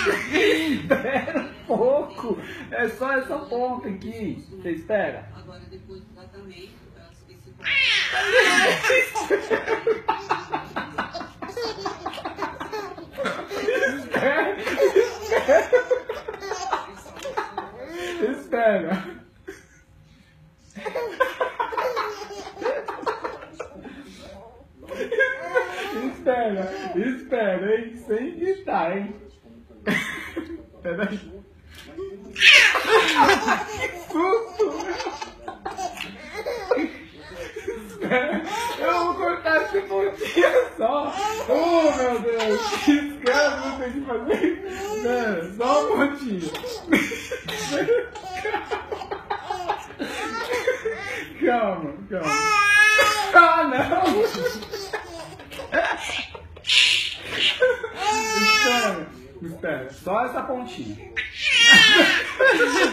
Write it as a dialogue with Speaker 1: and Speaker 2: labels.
Speaker 1: Espera um pouco. É só essa ponta aqui. Você espera.
Speaker 2: Agora, depois do tratamento, esse
Speaker 1: Espera. Espera, hein? Sem gritar, hein? Peraí. Que susto! Espera. Eu vou cortar esse pontinho só. Oh, meu Deus. Que escândalo eu tenho que fazer. Espera, só um pontinho. Calma. Ah, não! Espera, só essa pontinha.